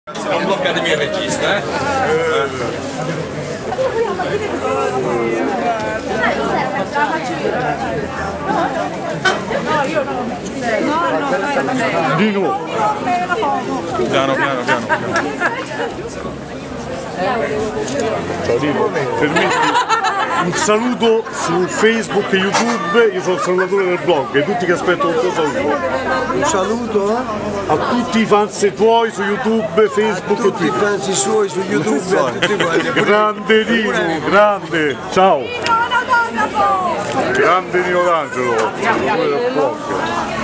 Non bloccatemi il regista, eh? Nino! Piano. Ciao Nino, permetti un saluto su Facebook e YouTube, io sono il salutatore del blog e tutti che aspettano il tuo saluto. Un saluto A tutti i fans tuoi su YouTube, Facebook e tutti i fans suoi su YouTube, a tutti quanti. Grande Nino, grande, ciao! Grande Nino D'Angelo, salutatore del blog.